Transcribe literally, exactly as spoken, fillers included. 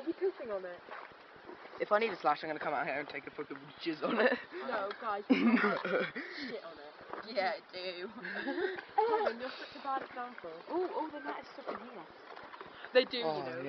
Are we pooping on it? If I need a slash, I'm going to come out here and take a fucking jizz on it. No, guys, shit on it. Yeah, I do. Simon, you're such a bad example. Oh, oh, they might have stuff in here. They do, Oh, you know. yeah.